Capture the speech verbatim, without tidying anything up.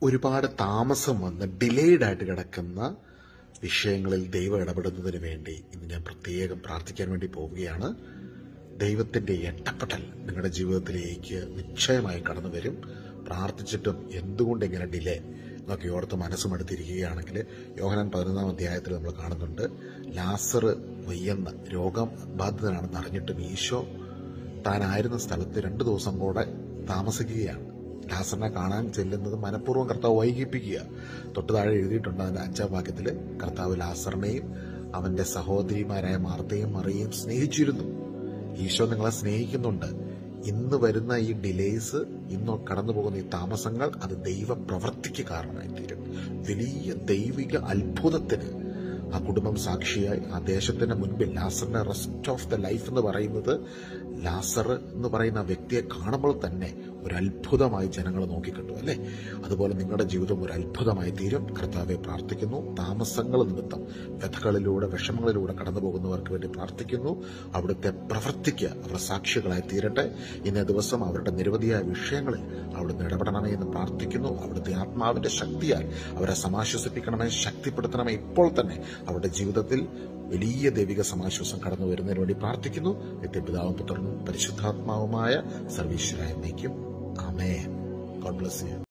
ഒരുപാട് താമസം വന്ന് ഡിലേഡ് ആയിട്ട് കിടക്കുന്ന വിഷയങ്ങളിൽ ദൈവം ഇടപെടുന്നതിന് വേണ്ടി ഇന്ന് ഞാൻ പ്രത്യേകം പ്രാർത്ഥിക്കാൻ വേണ്ടി പോവുകയാണ്. ദൈവത്തിന്റെ ഇടപെടൽ നിങ്ങളുടെ ജീവിതത്തിലേക്ക് നിശ്ചയമായി കടന്നു വരും. പ്രാർത്ഥിച്ചിട്ടും എന്തുകൊണ്ട് ഇങ്ങനെ ഡിലേ എന്നൊക്കെ ഓർത്ത് മനസ്സുമെടുത്തിരിക്കുകയാണെങ്കിൽ യോഹന്നാൻ പതിനൊന്നാം അധ്യായത്തിൽ നമ്മൾ കാണുന്നുണ്ട്, ലാസർ വയ്യെന്ന് രോഗബാധിതനാണെന്ന് അറിഞ്ഞിട്ടും ഈശോ താനായിരുന്ന സ്ഥലത്ത് രണ്ടു ദിവസം കൂടെ താമസിക്കുകയാണ്. ലാസറിനെ കാണാൻ ചെല്ലുന്നത് മനഃപൂർവ്വം കർത്താവ് വൈകിപ്പിക്കുക. തൊട്ട് താഴെ എഴുതിയിട്ടുണ്ട് അതിന്റെ അഞ്ചാം വാക്യത്തിൽ, കർത്താവ് ലാസറിനെയും അവന്റെ സഹോദരിമാരായ മാർത്തയും മറിയയും സ്നേഹിച്ചിരുന്നു. ഈശോ നിങ്ങളെ സ്നേഹിക്കുന്നുണ്ട്. ഇന്ന് വരുന്ന ഈ ഡിലേസ്, ഇന്ന് കടന്നു പോകുന്ന ഈ താമസങ്ങൾ, അത് ദൈവ പ്രവൃത്തിക്ക് കാരണമായി തീരും. വലിയ ദൈവിക അത്ഭുതത്തിന് ആ കുടുംബം സാക്ഷിയായി. ആ ദേശത്തിന്റെ മുൻപിൽ ലാസറിന്റെ റെസ്റ്റ് ഓഫ് ദ ലൈഫ് എന്ന് പറയുന്നത്, ലാസർ എന്ന് പറയുന്ന വ്യക്തിയെ കാണുമ്പോൾ തന്നെ ഒരു അത്ഭുതമായി ജനങ്ങൾ നോക്കിക്കണ്ടു അല്ലേ? അതുപോലെ നിങ്ങളുടെ ജീവിതം ഒരു അത്ഭുതമായി തീരും. കർത്താവെ പ്രാർത്ഥിക്കുന്നു. താമസങ്ങൾ നിമിത്തം വ്യഥകളിലൂടെ വിഷമങ്ങളിലൂടെ കടന്നു പോകുന്നവർക്ക് വേണ്ടി പ്രാർത്ഥിക്കുന്നു. അവിടുത്തെ പ്രവൃത്തിക്ക് അവർ സാക്ഷികളായി തീരട്ടെ. ഇന്നേ ദിവസം അവരുടെ നിരവധിയായ വിഷയങ്ങളിൽ അവിടുന്ന് ഇടപെടണമേ എന്ന് പ്രാർത്ഥിക്കുന്നു. അവിടുത്തെ ആത്മാവിന്റെ ശക്തിയാൽ അവരെ സമാശ്വസിപ്പിക്കണമേ, ശക്തിപ്പെടുത്തണമേ. ഇപ്പോൾ തന്നെ അവരുടെ ജീവിതത്തിൽ വലിയ ദൈവിക സമാശ്വാസം കടന്നു വരുന്നതിന് വേണ്ടി പ്രാർത്ഥിക്കുന്നു. നിത്യപിതാവും പുത്രനും പരിശുദ്ധാത്മാവുമായ സർവീശ്വരായ എന്നേക്കും ആമേൻ. God bless you.